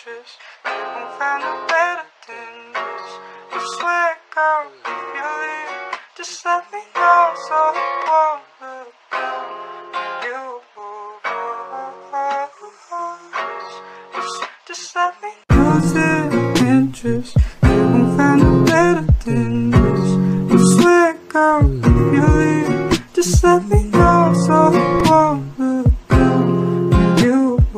interest. You won't find no better than this. I swear, girl, if you leave, just let me know so I won't look down on you. Just let me lose interest. You won't find no better than this. I swear, girl, if you leave, just let me know so I won't look down on you.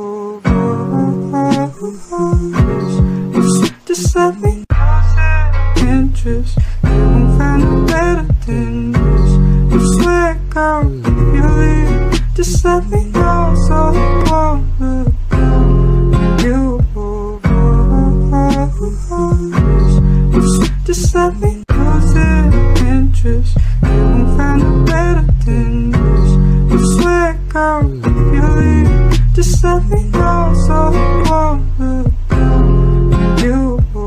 Just let me lose interest. You won't find no better than this. I swear, girl, if you leave, just let me know so I won't look down on you. Just let me lose interest. You won't find no better than this. I swear, girl, if you leave, just let me know so I won't look down on you.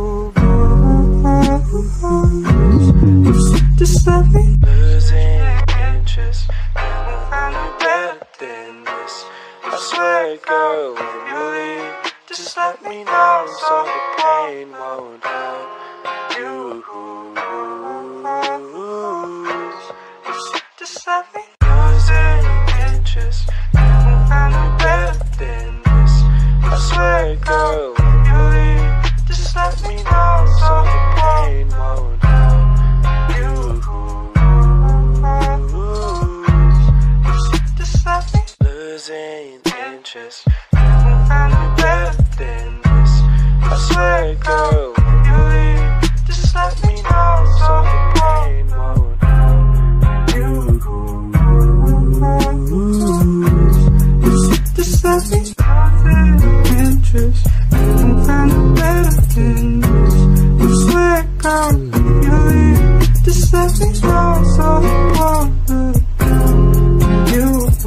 Just let me lose interest. You won't find no better than this. I swear, girl, when you leave, just let me know so the pain won't hurt you. Just let me lose interest. You won't find no better than this. I swear, girl, when you leave, just let me know so the pain won't hurt you. Just let me lose interest. You won't find no better than this. I swear, girl, when you leave, just let me know so the pain won't hurt you. Just let me lose interest. You won't find no better than this. I swear, girl, when you leave, just let me know so I won't look down on you.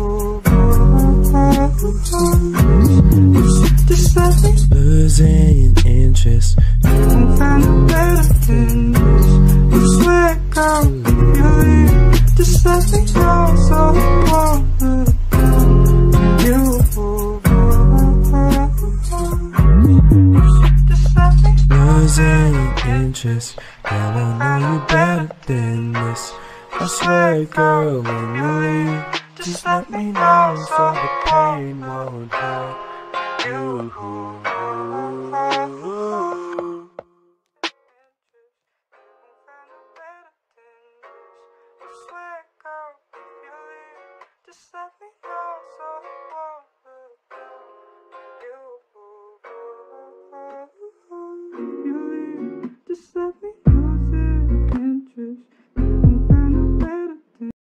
Just let me losing interest. You won't find no better than this. I swear, girl, if you leave, just let me know so I won't look down on you. Just let me losing interest. Girl, I know you better than this. I swear, girl, when you leave, just let me know so the pain won't hurt you. Just let me